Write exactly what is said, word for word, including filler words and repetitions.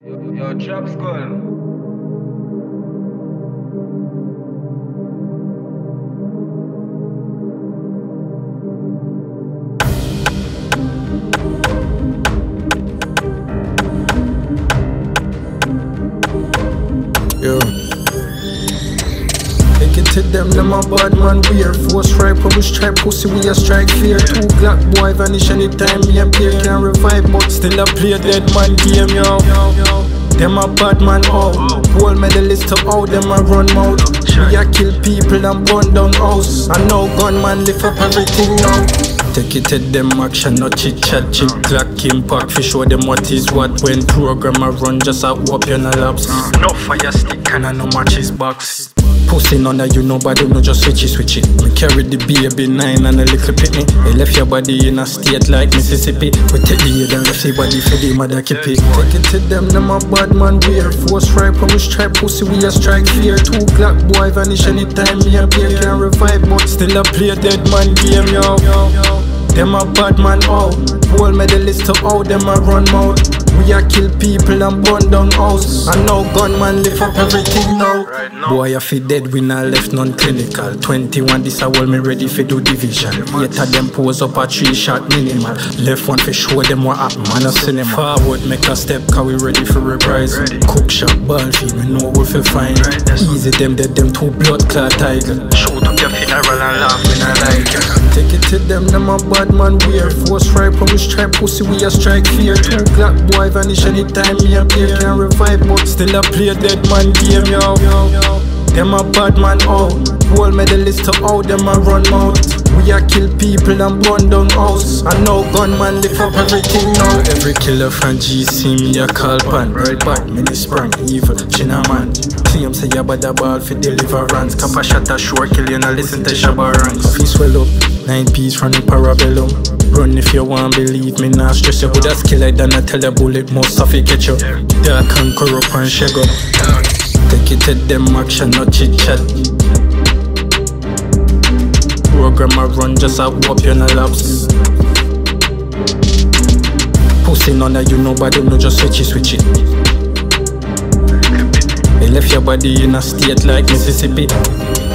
Yo, yo, Trap Skull. Yo. Take it to them, them a bad man weird. Force stripe, we strike pussy, we a strike fear. Two Glock boy vanish anytime me appear. Can't revive but still a play dead man game, yo. Them a bad man out. Gold medalist to out, them a run mouth. We a kill people and burn down house. I know gunman lift up everything now. Take it to them action, not chit chat, chip clack, impact. Fi show them what is what when program a run, just a whoop your laps. No fire stick and I no matches box. Pussy none of you nobody no just switchy switch it. Me carry the baby nine and a little pitney. They left your body in a state like Mississippi. We take the head and left the body for the mother keep it. Take it to them, them a bad man weird. Force stripe and we stripe pussy, we a strike fear. Two Glock boy vanish anytime me appear. Can't revive but still a play dead man game, yo. Them a bad man out. Gold medalist to out, them a run mouth. We a kill people and burn down house. And now gunman lift up everything now. Right now. Boy I feel dead, we not left non-clinical. Twenty-one this a wall me ready for do division. Eight of them pose up a three shot minimal. Left one for show them what happen, man a cinema. Forward make a step cause we ready for reprise. Cook shop, ball feed, we know we feel fine. Easy them dead, them two blood clot tiger. Shoot up your funeral and laugh when I like it. Take it to them, them a bad man weird. Force stripe and we stripe pussy, we a strike fear. Two Glock boy vanish anytime me appear. Can't revive but still a play dead man game, yo. Them a bad man out. Gold medalist to out, them a run mouth. We a kill people and burn down house. And now gunman lift up everything now. Every killer from G C me a call pan. Right back, me the sprang evil, China man. Claim say ya bad a ball for deliverance. Kappa shot a short kill you and listen to Shabba ranks. Fi swell up, nine piece from the parabellum. Run if you want believe me, nah stress you. With a skill like that, I tell a bullet most of it catch you. Dark and corrupt and shake up. Take it to them action, not chit chat. Program a run, just a whoop you in the laps. Pussy none of you nobody no just switchy switch it. They left your body in a state like Mississippi.